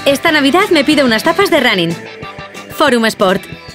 Esta Navidad me pido unas tapas de running. Forum Sport.